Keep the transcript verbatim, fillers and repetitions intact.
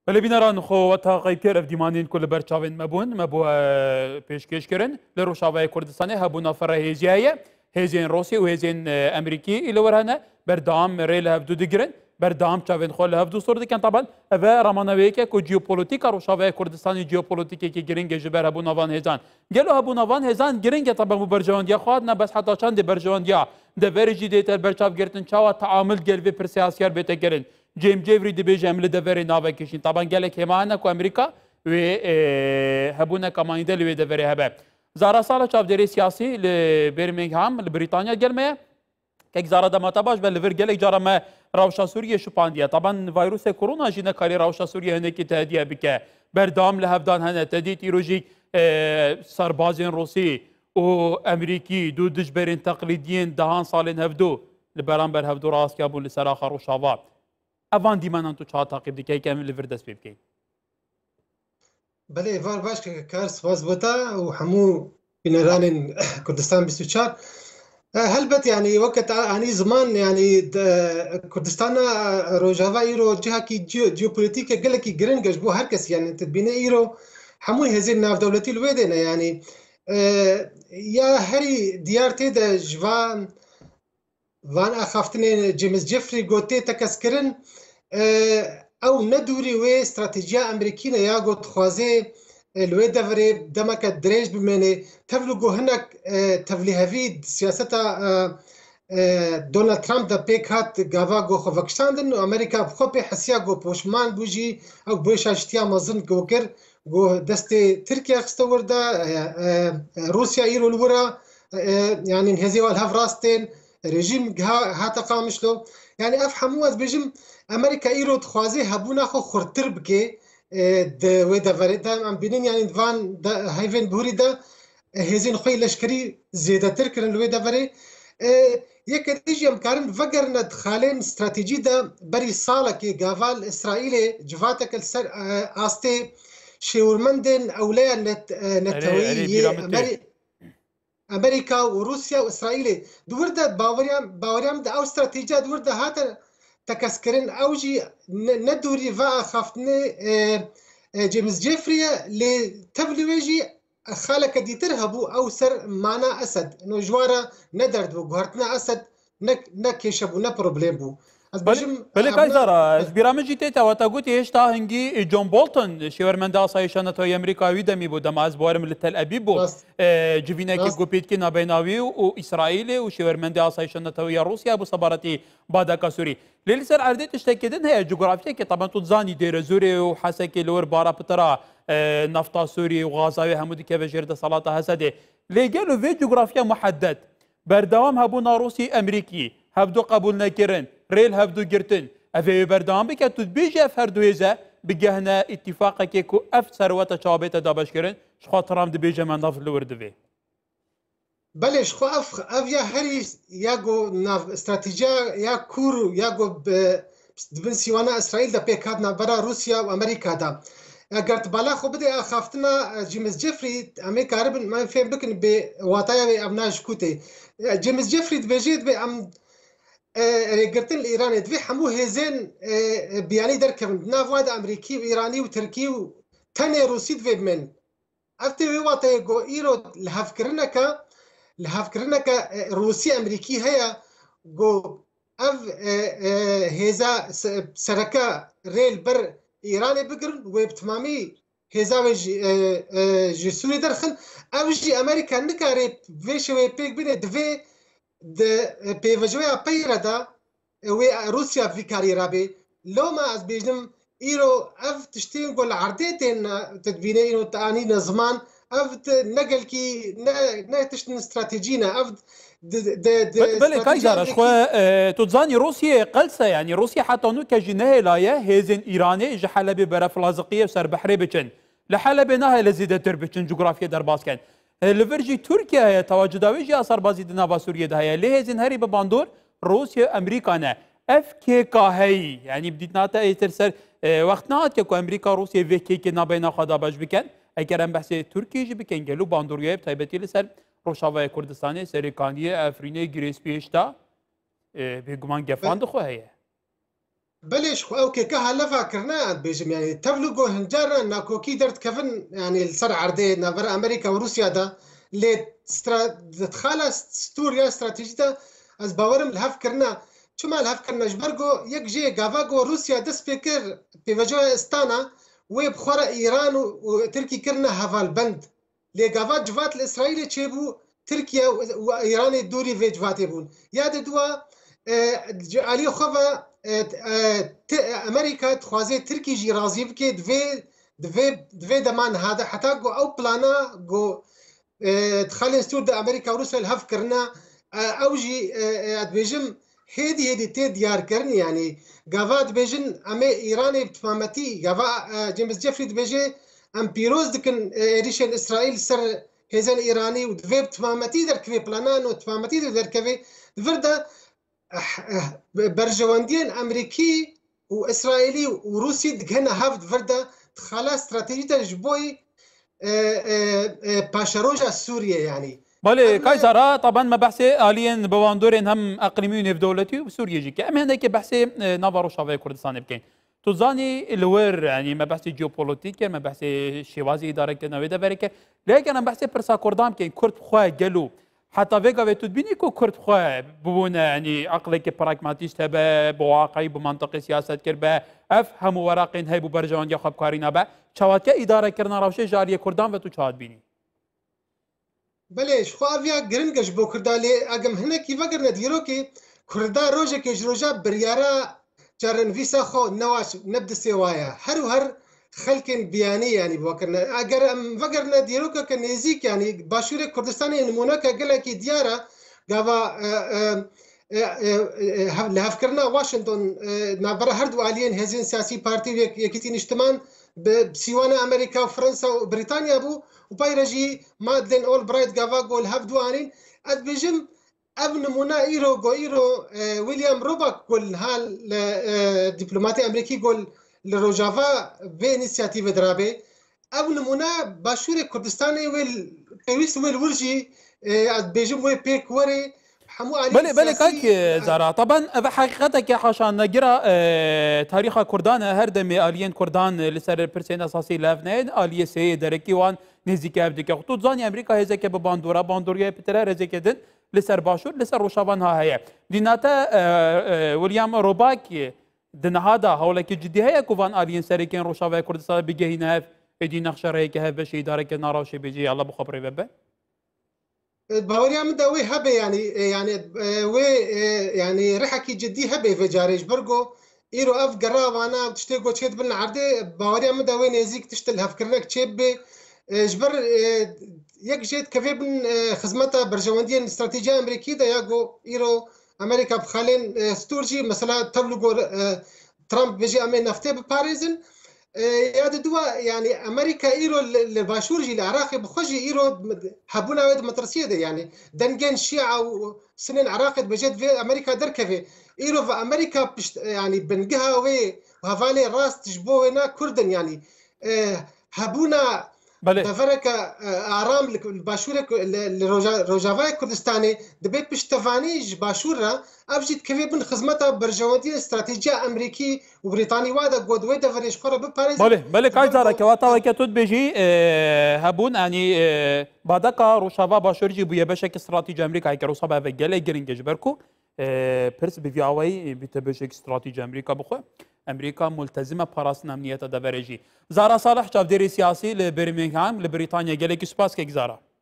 بله بینران خو وتا قیکر اف دیمانین کل برچاوین مبون مبو پیشکش کرن لروشاوای کردستان هبونا فره هزیایه هزین روسی و هزین امریکی ایلورهنه بردام ریل هفدو دگرن بردام چاوین خول هفدو سر دکن طبعا و رامانوی که کو جیوپولیتیکا روشاوای کردستان جیوپولیتیکی که گرینگ جبر هبونا وان هزان گلو هبونا وان هزان گرینگ طبعا مو برجواندیا خواهد نه بس حتی چند برجواندیا دورجی دیتر برچاو گرتن چاوا تعامل گل و پرسیاسیار بیت گرن جیم جيفري دبيجي عمل دفري نافا كيشين طبعا قال لك هما كو امريكا و هبونا كمان دل و دفري هبا زارا سالا شاف دري سياسي لبرمنغهام لبريطانيا قال ما كيك زارا دما تباش بل فير قال لك جارا ما روشا سوريا شو بانديا طبعا فيروس كورونا جينا كاري روشا سوريا هناك تهديه بك بردام لهفدان هنا تهديد ايروجي سربازين روسي و امريكي دو دجبرين تقليديين دهان صالين هفدو لبرامبر هفدو راس كابون لسراخ روشافات اوان دیمانان تو چه تعقیب دیگه که امروز لور دست بکن. بله وار باش که کار سواز بوده و همو بینران کردستان بیست و چهار هلبت يعني وقت يعني زمان يعني كردستان روجافا ايرو جهه كي جيو جيوبوليتيكا قال لك جرينجش بو هركس يعني تبين ايرو حمو هزين ناف دولتي الويدنا يعني اه يا هري ديارتي دا جوان وان اخافتن جيمس جيفري قوتي تكسكرن او ندوري وي استراتيجيه امريكيه يا قوت خوازي الوي دفري دمك دريج بمني تفلقوا هناك تفلي هفيد سياستا دونالد ترامب دا بيك هات غافا غو خوفكشتاندن امريكا بخوبي حسيا غو بوشمان بوجي او بوش اشتيا مازن غوكر غو دستي تركيا خستوردا روسيا ايرو الورا يعني هزي والهفراستين رژیم هات قامشلو يعني افهموا از بجم امريكا ايرو تخوازي هبونا خو خورتر بكي د ودا فريدا ام بينين يعني فان هايفن بوري دا هزين خوي لشكري زياده تركن الودا فري يك تيجي مكارن فقرنا دخالين استراتيجي دا بري صاله كي غافال اسرائيلي جفاتك السر استي شيورمندن اولياء نت نتوي امريكا وروسيا واسرائيل دوردا باوريام باوريام دا او استراتيجيه دوردا هات تكسكرين اوجي ندوري فا خافتني جيمس جيفري لتبلويجي خالك دي ترهبو او سر معنا اسد انه جوارا ندرد وغرتنا اسد نك نكشبو نا بروبليم بو بله کایزارا برامجی تیتا و تا گوتی هشتا هنگی جون بولتون شورمنده آسایشان توی امریکایی دمی بود اما از بارم لتل ابیب بود جوینه که گوپید که نبیناوی و اسرائیل و شورمنده آسایشان توی روسیا بو صبارتی بادکا سوری لیلی سر عرضی تشتکیدن هی جغرافیه که طبعا تو زانی دیر زوری و حسکی لور بارا پترا نفتا سوری و غازاوی همودی که بجرد صلاة هسده لیگلو وی جغرافیه محدد بردوام هبونا روسی امریکی هفدو قبول نکرن ريل هفدو جرتن افي بردام بك تدبيجي اف هردويزه بجهنا اتفاقك كيكو اف ثروه شعبيته دابش كرن شخو ترام دبيجه من ناف الوردفي بله شخو اف اف يا هري ياغو ناف استراتيجيا يا كورو ياغو بن سيوانا اسرائيل دا بيكادنا برا روسيا وامريكا دا قرت بالا خو بدي اخافتنا جيمس جيفري امريكا عرب ما فهم بكن بواتايا ابناج كوتي جيمس جيفري دبيجيت بام ريقرتن الإيراني دفي حمو هزين بياني دركبن نافواد أمريكي وإيراني وتركي وتاني روسي دفي بمن أفتي ويواتا يقو إيرو لهفكرنكا لهفكرنكا روسي أمريكي هيا قو أف هزا سركا ريل بر إيراني بقرن ويبتمامي هزا وجي جسوري درخن أف جي أمريكا نكاري فيشوي بيك بني دفي د پیوجویا پیردا و روسیا في كاري رابي لو ما از بيجم ايرو اف تشتين قول عردتين تدبينه ايرو تاني نظمان اف نقل كي نا تشتن استراتيجينا اف بله كايزار شخو تزاني روسيا قلسه يعني روسيا حتى نو كجنه لايه هيزن ايراني جحلب برف لازقيه وسر بحري بچن لحلب نها لزيده تربچن جغرافيا درباس كان لفرجي تركيا هي تواجداوي جي اثر بازي دنا سوريا ده هي ليه هزين هري بباندور روسيا امريكا نه اف كي كا هي يعني بديت ناتا يترسر وقت نات كو امريكا روسيا في كي كي نابينا خدا باش بكن اكرم بحث تركيا جي بكن قالوا باندوريا تايبتي لسر روشاوا كردستان سريكانيه افريني غريس بيشتا بيغمان جفاند خو هي بلش خو اوكي كهلفا كرنا بيجم يعني تبلغو هنجارنا ناكوكي درت كفن يعني السر عردي نافر امريكا وروسيا دا اللي تخلص ستوريا استراتيجيتا از باورم الهف كرنا شو ما الهف كرنا جبرغو يك جي غافاغو روسيا دس بيكر بيفجو استانا وبخورا ايران وتركي كرنا هفال بند لي غافا جفات الاسرائيلي تشيبو تركيا وايران دوري في جفاتي بون ياد دوا علي خوا امريكا تخوازي تركي جي رازي بكي دفي دفي دفي دمان هذا حتى جو او بلانا جو تخلي ستود امريكا وروسيا الهف كرنا او جي ادبيجم هيدي هيدي تي ديار كرني يعني غافات بيجن امي ايراني بتفهمتي غافا جيمس جيفري بيجي ام بيروز دكن اديشن اسرائيل سر هيزن ايراني ودفي بتفهمتي در كفي بلانان وتفهمتي در كفي فردا برجواندين امريكي واسرائيلي وروسي دكنا هافد فردا خلاص استراتيجيه جبوي باشروجا سوريا يعني بله كايزارا طبعا ما بحثي الين بواندورين هم اقليميون في دولتي وسوريا جي كم هناك بحثي نافارو شافي كردستان بكين توزاني الور يعني ما بحثي جيوبوليتيك ما بحثي شوازي اداره كنا ودا بركه لكن انا بحثي برسا كردام كين كرد خوا قالوا حتى فيغا بتبيني كو كرد خوا بونا يعني عقلك براغماتيست هبه بواقعي بمنطقي سياسه كربه افهم ورقين هي ببرجان يا خب كارينا با شواتك اداره كرنا راوشه جاريه كردان و تو چاد بيني بلش خو اویا گرنگش بو کردالی اگم هنه کی وگر ندیرو که کردا روزه که جروجا بریارا جارن ویسا خو نواش نبد سوایا هر و هر خلکن بیانی يعني بوكرنا اگر ام وگر ندیرو که کنیزیک يعني باشور کردستان نمونه که گله کی دیارا گاوا لهفكرنا واشنطن نابرا هردو الين هزين سياسي بارتي يكتين اجتماع بسيوانا امريكا وفرنسا وبريطانيا بو وبايرجي مادلين اول برايت غافاغو الهفدو انين اد بيجم ابن منا ايرو جو ايرو ويليام روباك قول هال دبلوماتي امريكي قول لروجافا في انيشيتيف درابي ابن منا باشور كردستاني ويل كويس ويل ورجي اد بيجم وي بيك وري بله بله كاك زارا طبعا حقيقتك يا حاشان نجرا اه تاريخ كردان هر دمي الين كردان لسر برسين اساسي لافنين اليه سي دركي وان نزيك ابدك خطوط زاني امريكا هزك بباندورا باندوريا بترا رزك دن لسر باشور لسر روشابان ها هي ديناتا اه اه ويليام روباك دن هذا هولك جدي هي كوفان الين سركين روشابا كردستان بيجينا ادي نخشر هيك هذا شيء دارك ناراوشي بيجي الله بخبري بابا باوريا من دوي هبه يعني يعني وي يعني ريحكي جدي هبه في جاريج برغو ايرو اف قراب انا تشتيقو تشيد بن عردي باوريا من دوي نزيك تشتل هفكرنك تشيب جبر يك جيت كيف بن خدمتها برجواندين استراتيجيه امريكيه دا ياغو ايرو امريكا بخالين ستورجي مثلا تبلغو ترامب بيجي امين نفته بباريزن ياد دوا يعني امريكا ايرو الباشورجي العراقي بخجي ايرو حبونا ود مترسيه يعني دنجن شيعه وسنين عراقي بجد في امريكا دركفي ايرو في امريكا يعني بنقها وي وهفالي راس تجبوه هنا كردن يعني حبونا تفرك ارام الباشوره الروجافاي كردستاني دبيت بشتفانيج باشوره ابجد كيف بن خدمتها برجواتي استراتيجيه امريكي وبريطاني وادا قد ويدا فريش قرب بباريس بله بله كايزارا كواتا وكتود بيجي هبون يعني بعدك روشافا باشورجي بو يبشك استراتيجيه امريكا هيك روشافا فجله جرينج بركو برس بفياوي بتبشك استراتيجيه امريكا بخو امريكا ملتزمه براس امنيتها دفرجي زارا صالح شاف ديري سياسي لبرمنغهام لبريطانيا قال لك سباس كيك زارا